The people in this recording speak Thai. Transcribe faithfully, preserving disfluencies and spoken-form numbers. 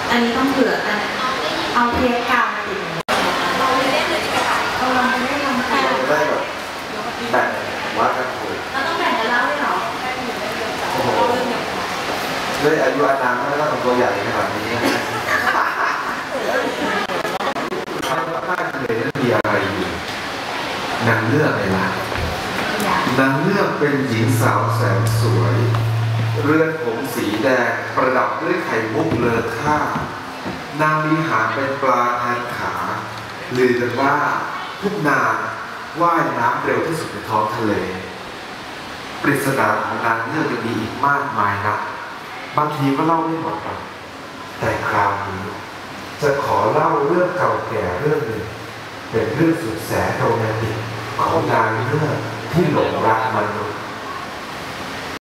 อันนี้ต้องเผื่อกันเอาเทปกาวมาติดเราไม่ได้เลยที่กระต่ายเราลองไม่ได้ลองแต่ได้แบบแบ่งว่ากันถูกเราต้องแบ่งกันเล่าด้วยหรอโอ้โหด้วยอายุอานามไม่ต้องทำตัวใหญ่ขนาดนี้นะถ้าถ้าเลยมีอะไรอยู่นางเลือกเลยล่ะนางเลือกเป็นหญิงสาวแสนสวยเรือนผมสีแดงประดับด้วยไข่มุกเลอค่านางมีหางเป็นปลาแทนขาลือกันว่าทุกนางว่ายน้ำเร็วที่สุดในท้องทะเลปริศนาของนางเลือกยังมีอีกมากมายนะบางทีก็เล่าไม่หมดหรอกแต่คราวนี้จะขอเล่าเรื่องเก่าแก่เรื่องหนึ่งเป็นเรื่องสุดแสนโรแมนติกของนางเลือกที่หลงรักมนุษย์